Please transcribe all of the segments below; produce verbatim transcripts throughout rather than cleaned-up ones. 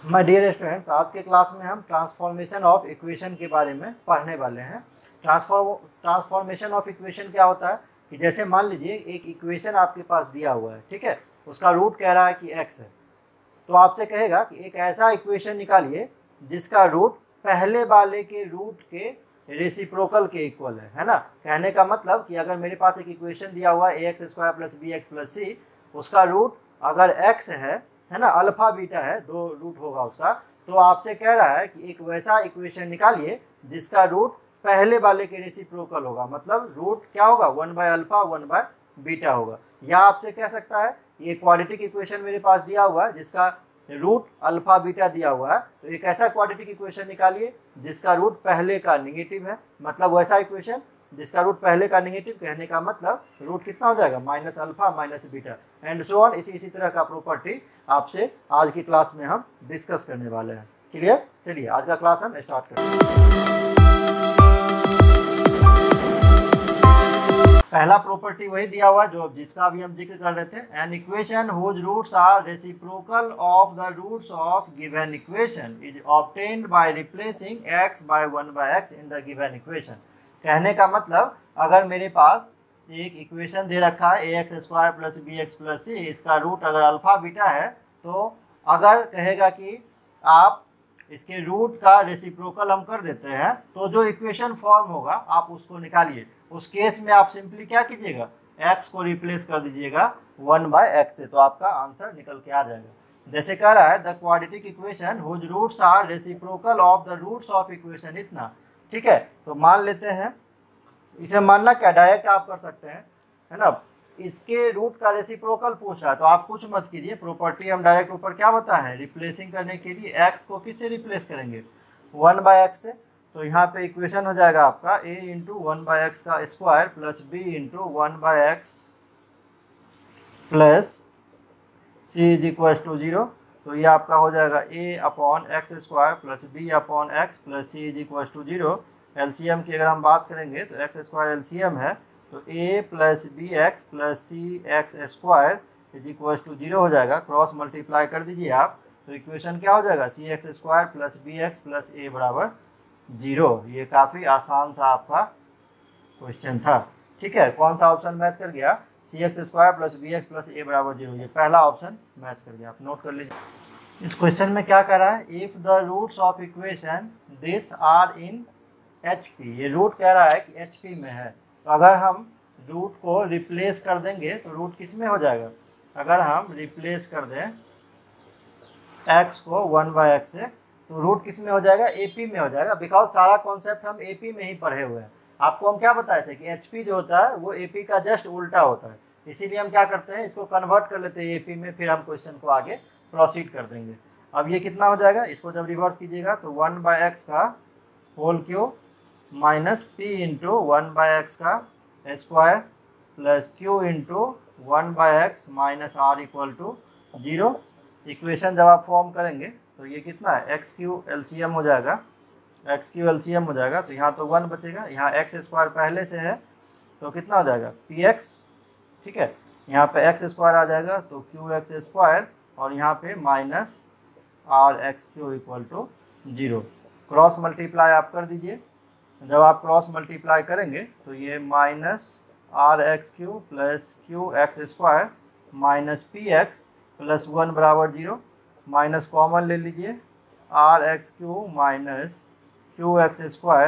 My dear students, आज के class में हम ट्रांसफॉर्मेशन ऑफ इक्वेशन के बारे में पढ़ने वाले हैं। ट्रांसफॉर्म ट्रांसफॉर्मेशन ऑफ इक्वेशन क्या होता है कि जैसे मान लीजिए एक इक्वेशन आपके पास दिया हुआ है, ठीक है, उसका रूट कह रहा है कि एक्स है, तो आपसे कहेगा कि एक ऐसा इक्वेशन निकालिए जिसका रूट पहले वाले के रूट के रेसिप्रोकल के इक्वल है है ना। कहने का मतलब कि अगर मेरे पास एक इक्वेशन दिया हुआ है ए x square plus B x plus C, उसका रूट अगर एक्स है है ना, अल्फा बीटा है, दो रूट होगा उसका, तो आपसे कह रहा है कि एक वैसा इक्वेशन निकालिए जिसका रूट पहले वाले के रेसिप्रोकल होगा, मतलब रूट क्या होगा, one by alpha one by beta होगा। या आपसे कह सकता है ये क्वाड्रेटिक इक्वेशन मेरे पास दिया हुआ है जिसका रूट अल्फा बीटा दिया हुआ है, तो एक ऐसा क्वाड्रेटिक इक्वेशन निकालिए जिसका रूट पहले का निगेटिव है, मतलब वैसा इक्वेशन जिसका रूट पहले का नेगेटिव, कहने का मतलब रूट कितना हो जाएगा, minus alpha minus beta and so on. इसी इसी तरह का प्रॉपर्टी आपसे आज की क्लास में हम डिस्कस करने वाले हैं। क्लियर? चलिए आज का क्लास हम स्टार्ट करते हैं। पहला प्रॉपर्टी वही दिया हुआ जो जिसका अभी हम जिक्र कर रहे थे, an equation whose roots are reciprocal of the roots of given equation is obtained by replacing x by one by x in the given equation. कहने का मतलब अगर मेरे पास एक इक्वेशन दे रखा है ए x square plus B x plus c, इसका रूट अगर अल्फा बीटा है, तो अगर कहेगा कि आप इसके रूट का रेसिप्रोकल हम कर देते हैं तो जो इक्वेशन फॉर्म होगा आप उसको निकालिए। उस केस में आप सिंपली क्या कीजिएगा, x को रिप्लेस कर दीजिएगा वन बाय एक्स से, तो आपका आंसर निकल के आ जाएगा। जैसे कह रहा है the quadratic equation whose roots are reciprocal of the roots of equation इतना, ठीक है। तो मान लेते हैं, इसे मानना क्या डायरेक्ट आप कर सकते हैं, है ना। इसके रूट का रेसिप्रोकल पूछ रहा है तो आप कुछ मत कीजिए, प्रॉपर्टी हम डायरेक्ट ऊपर क्या बताए हैं, रिप्लेसिंग करने के लिए x को किससे रिप्लेस करेंगे, वन बाय एक्स से। तो यहाँ पे इक्वेशन हो जाएगा आपका a into one by x का square plus b into one by x plus c is equal to zero. तो ये आपका हो जाएगा a upon x square plus b upon x plus c is equal to zero. LCM की अगर हम बात करेंगे तो एक्स स्क्वायर एलसीएम है, तो a plus B x plus c x square is equal to zero हो जाएगा। क्रॉस मल्टीप्लाई कर दीजिए आप, तो इक्वेशन क्या हो जाएगा, c x square plus B x plus a बराबर जीरो। ये काफ़ी आसान सा आपका क्वेश्चन था, ठीक है। कौन सा ऑप्शन मैच कर गया, c x square plus B x plus a बराबर जीरो, ये पहला ऑप्शन मैच कर गया, आप नोट कर लीजिए। इस क्वेश्चन में क्या कर रहा है, if the roots of equation this are in H P, ये रूट कह रहा है कि एच पी में है, तो अगर हम रूट को रिप्लेस कर देंगे तो रूट किस में हो जाएगा, अगर हम रिप्लेस कर दें x को वन बाय एक्स से तो रूट किस में हो जाएगा, एपी में हो जाएगा, बिकॉज सारा कॉन्सेप्ट हम एपी में ही पढ़े हुए हैं। आपको हम क्या बताए थे कि एचपी जो होता है वो एपी का जस्ट उल्टा होता है, इसीलिए हम क्या करते हैं, इसको कन्वर्ट कर लेते हैं एपी में, फिर हम क्वेश्चन को आगे प्रोसीड कर देंगे। अब ये कितना हो जाएगा, इसको जब रिवर्स कीजिएगा तो वन बाय एक्स का whole cube minus p into one by x का square plus q into one by x minus r equal to zero. Equation जब आप फॉर्म करेंगे तो ये कितना है, एक्स क्यू एलसीएम हो जाएगा, एक्स क्यू एलसीएम हो जाएगा, तो यहाँ तो वन बचेगा, यहाँ एक्स स्क्वायर पहले से है तो कितना हो जाएगा पी एक्स, ठीक है। यहाँ पे एक्स स्क्वायर आ जाएगा तो क्यू एक्स स्क्वायर, और यहाँ पे minus r x q equal to zero. Cross multiply आप कर दीजिए, जब आप क्रॉस मल्टीप्लाई करेंगे तो ये minus r x q plus q x square minus p x plus one बराबर जीरो, माइनस कॉमन ले लीजिए, r x q minus q x square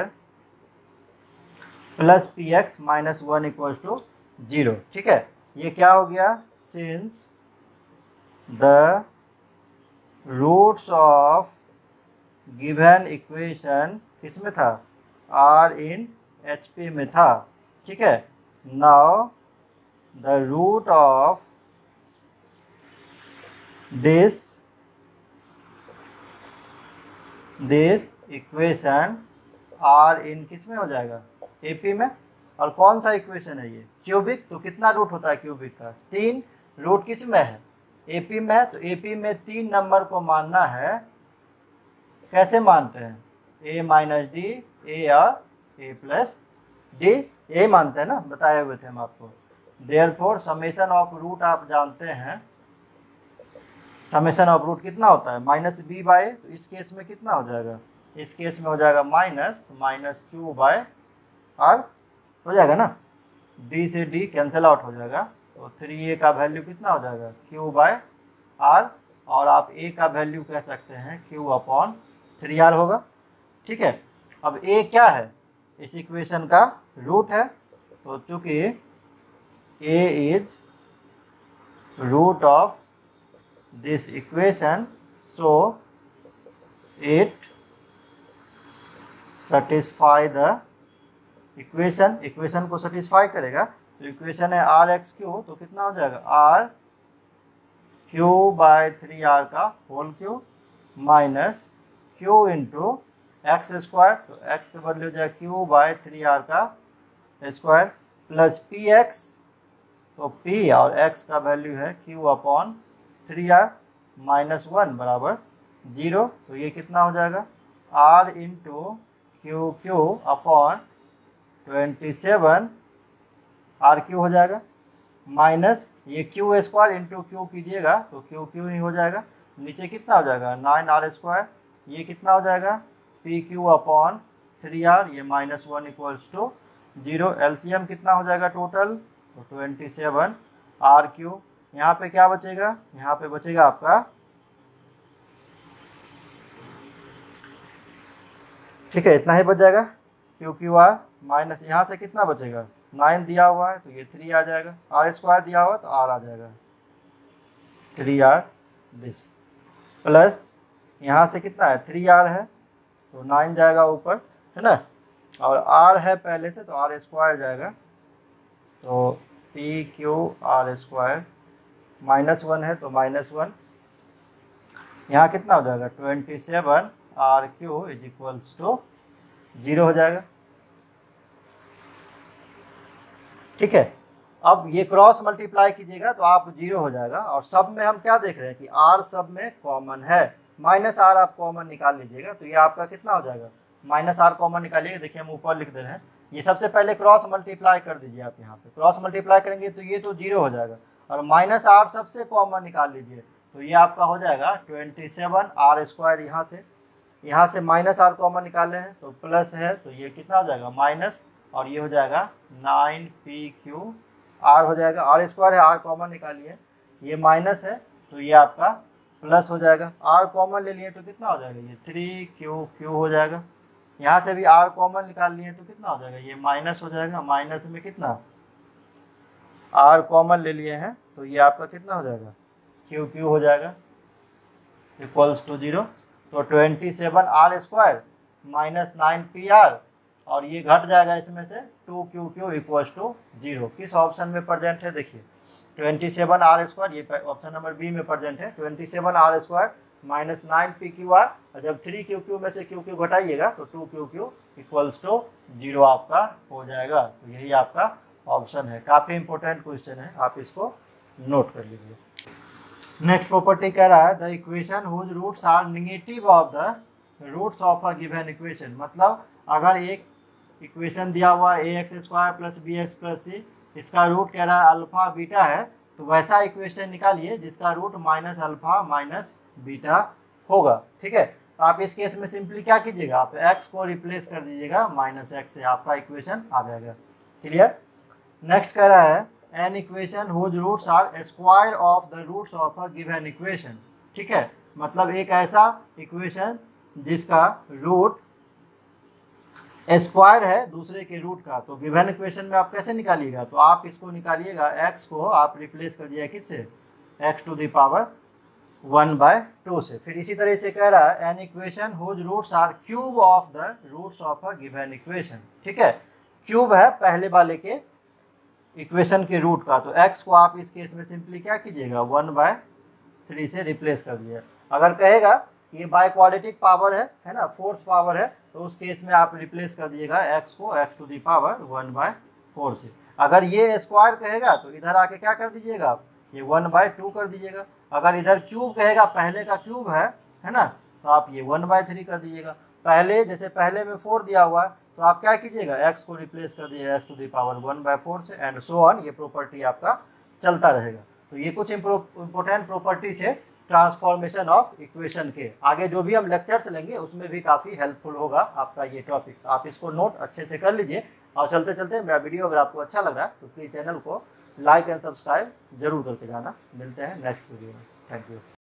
plus p x minus one equals to zero, ठीक है। ये क्या हो गया, since the roots of given equation किस में था, आर इन एच पी में था, ठीक है। Now the root of this this equation are in किस में हो जाएगा, एपी में। और कौन सा इक्वेशन है ये, क्यूबिक, तो कितना रूट होता है क्यूबिक का, तीन। रूट किस में है, एपी में है, तो एपी में तीन नंबर को मानना है। कैसे मानते हैं, ए माइनस डी, ए और ए प्लस डी, यही मानते हैं ना, बताए हुए थे हम आपको। देयरफॉर समेशन ऑफ रूट आप जानते हैं, समेशन ऑफ रूट कितना होता है माइनस बी बाय, तो इस केस में कितना हो जाएगा, इस केस में हो जाएगा minus minus q by r हो जाएगा ना, डी से डी कैंसिल आउट हो जाएगा, तो थ्री ए का वैल्यू कितना हो जाएगा क्यू बाय आर, और आप ए का वैल्यू कह सकते हैं क्यू अपॉन थ्री आर होगा। ठीक है, अब ए क्या है, इस इक्वेशन का रूट है, तो चूंकि a is root of this equation so it satisfy the equation, equation को सेटिस्फाई करेगा, तो इक्वेशन है आर एक्स क्यू, तो कितना हो जाएगा r q by three r का whole q minus q into x square, तो एक्स के बदले हो जाएगा क्यू बाय थ्री आर का स्क्वायर प्लस पी एक्स, तो पी और एक्स का वैल्यू है q upon three r minus one बराबर जीरो, तो ये कितना हो जाएगा r into q q upon twenty seven r q हो जाएगा, माइनस ये क्यू स्क्वायर इंटू क्यू कीजिएगा तो क्यू क्यू ही हो जाएगा, नीचे कितना हो जाएगा नाइन आर स्क्वायर, ये कितना हो जाएगा p q upon three r, ये minus one equals to zero, LCM कितना हो जाएगा टोटल, तो ट्वेंटी सेवन आर क्यू, यहाँ पे क्या बचेगा, यहाँ पे बचेगा आपका, ठीक है इतना ही बच जाएगा क्यू क्यू आर, माइनस यहाँ से कितना बचेगा नाइन दिया हुआ है तो ये थ्री आ जाएगा, आर स्क्वायर दिया हुआ है तो आर आ जाएगा थ्री आर दिस, प्लस यहाँ से कितना है थ्री आर है तो नाइन जाएगा ऊपर है ना, और आर है पहले से तो आर स्क्वायर जाएगा, तो p q r square minus one है तो माइनस वन, यहाँ कितना हो जाएगा twenty seven r q is equals to zero हो जाएगा। ठीक है, अब ये क्रॉस मल्टीप्लाई कीजिएगा तो आप जीरो हो जाएगा, और सब में हम क्या देख रहे हैं कि आर सब में कॉमन है, माइनस आर आप कॉमन निकाल लीजिएगा तो ये आपका कितना हो जाएगा माइनस आर कॉमन निकालिएगा, देखिए हम ऊपर लिख दे रहे हैं, ये सबसे पहले क्रॉस मल्टीप्लाई कर दीजिए आप, यहाँ पे क्रॉस मल्टीप्लाई करेंगे तो ये तो जीरो हो जाएगा, और माइनस आर सबसे कॉमन निकाल लीजिए तो ये आपका हो जाएगा ट्वेंटी सेवन आर स्क्वायर, यहाँ से यहाँ से माइनस आर कॉमन निकाले हैं तो प्लस है तो ये कितना हो जाएगा माइनस, और ये हो जाएगा नाइन पी क्यू आर हो जाएगा, आर स्क्वायर है आर कॉमन निकालिए, ये माइनस है तो ये आपका प्लस हो जाएगा, आर कॉमन ले लिए तो कितना हो जाएगा ये थ्री क्यू क्यू हो जाएगा, यहाँ से भी आर कॉमन निकाल लिए तो कितना हो जाएगा ये माइनस हो जाएगा, माइनस में कितना आर कॉमन ले लिए हैं तो ये आपका कितना हो जाएगा क्यू क्यू हो जाएगा इक्वल्स टू जीरो, तो twenty seven r square minus nine p r, और ये घट जाएगा इसमें से two q q equals to zero, किस ऑप्शन में प्रेजेंट है देखिए ट्वेंटी सेवन आर स्क्वायर, ये ऑप्शन नंबर बी में प्रेजेंट है, twenty seven r square minus nine p q r, और जब थ्री क्यू क्यू में से क्यू क्यू घटाइएगा तो two q q equals to zero आपका हो जाएगा, तो यही आपका ऑप्शन है। काफ़ी इंपॉर्टेंट क्वेश्चन है, आप इसको नोट कर लीजिए। नेक्स्ट प्रॉपर्टी कह रहा है the equation whose roots are negative of the roots of a given equation, मतलब अगर एक इक्वेशन दिया हुआ a x square plus B x plus c, इसका रूट कह रहा है अल्फा बीटा है, तो वैसा इक्वेशन निकालिए जिसका root minus alpha minus beta होगा। ठीक है, तो आप इस केस में सिंपली क्या कीजिएगा, आप एक्स को रिप्लेस कर दीजिएगा माइनस एक्स से, आपका इक्वेशन आ जाएगा। क्लियर। नेक्स्ट कह रहा है an equation whose roots are square of the roots of a given equation. ठीक है, मतलब एक ऐसा इक्वेशन जिसका रूट स्क्वायर है दूसरे के रूट का, तो गिवन इक्वेशन में आप कैसे निकालिएगा, तो आप इसको निकालिएगा, एक्स को आप रिप्लेस कर दिया किससे, x to the power one by two से। फिर इसी तरह से कह रहा है an equation whose roots are cube of the roots of a given equation. ठीक है, क्यूब है पहले वाले के इक्वेशन के रूट का, तो एक्स को आप इस केस में सिंपली क्या कीजिएगा वन बाय थ्री से रिप्लेस कर दिया। अगर कहेगा ये बाय क्वाड्रेटिक पावर है है ना, फोर्थ पावर है, तो उस केस में आप रिप्लेस कर दीजिएगा एक्स को x to the power one by four से। अगर ये स्क्वायर कहेगा तो इधर आके क्या कर दीजिएगा आप, ये वन बाय टू कर दीजिएगा। अगर इधर क्यूब कहेगा, पहले का क्यूब है है ना, तो आप ये वन बाय थ्री कर दीजिएगा। पहले जैसे पहले में फोर दिया हुआ है तो आप क्या कीजिएगा, एक्स को रिप्लेस कर दीजिएगा x to the power one by four से, एंड सो ऑन, ये प्रॉपर्टी आपका चलता रहेगा। तो ये कुछ इम्पोर्टेंट प्रॉपर्टीज है ट्रांसफॉर्मेशन ऑफ इक्वेशन के। आगे जो भी हम लेक्चर्स लेंगे उसमें भी काफ़ी हेल्पफुल होगा आपका ये टॉपिक, तो आप इसको नोट अच्छे से कर लीजिए। और चलते चलते मेरा वीडियो अगर आपको अच्छा लग रहा है तो प्लीज़ चैनल को लाइक एंड सब्सक्राइब जरूर करके जाना। मिलते हैं नेक्स्ट वीडियो में। Thank you.